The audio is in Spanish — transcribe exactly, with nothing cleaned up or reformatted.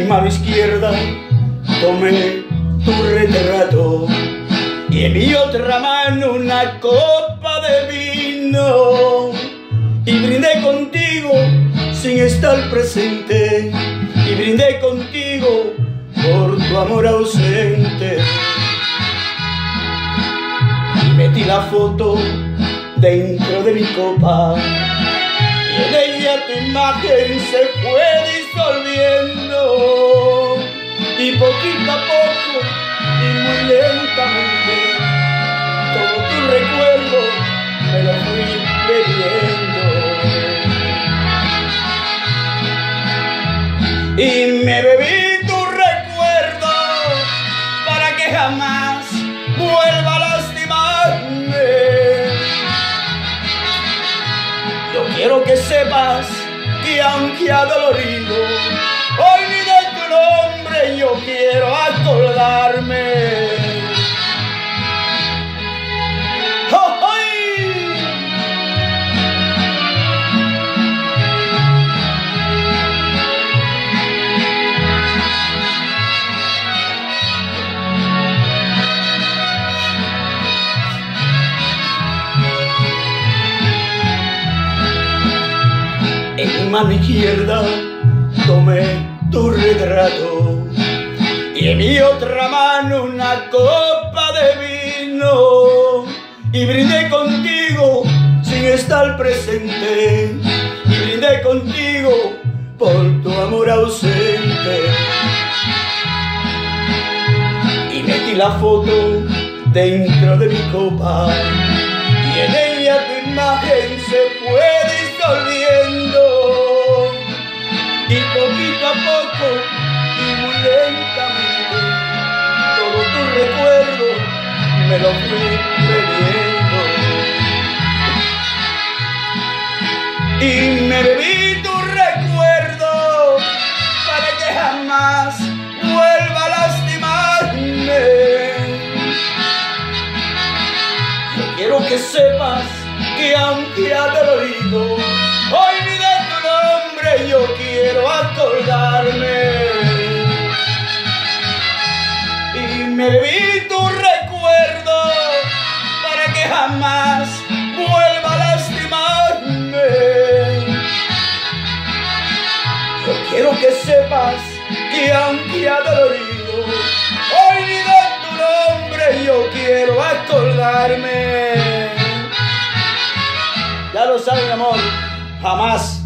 mi mano izquierda tomé tu retrato y en mi otra mano una copa de vino, y brindé contigo sin estar presente, y brindé contigo por tu amor ausente. Y metí la foto dentro de mi copa y en ella tu imagen se fue disolviendo, y poquito a poco y muy lentamente todo tu recuerdo me lo fui bebiendo. Y me bebí tu recuerdo para que jamás vuelva a lastimarme. Yo quiero que sepas que aunque adolorido hoy ni de tu nombre yo quiero acordarme. ¡Oh, ay! En mi mano izquierda tomé tu retrato y en mi otra mano una copa de vino, y brindé contigo sin estar presente, y brindé contigo por tu amor ausente. Y metí la foto dentro de mi copa y en ella tu imagen se fue disolviendo, y poquito a poco y muy lentamente todo tu recuerdo me lo fui bebiendo. Y me bebí tu recuerdo para que jamás vuelva a lastimarme. Yo quiero que sepas que aunque adolorido hoy ni de tu nombre yo quiero acordarme. Y me bebí tu recuerdo para que jamás vuelva a lastimarme. Yo quiero que sepas que aunque adolorido hoy ni de tu nombre yo quiero acordarme. Ya lo saben, amor, jamás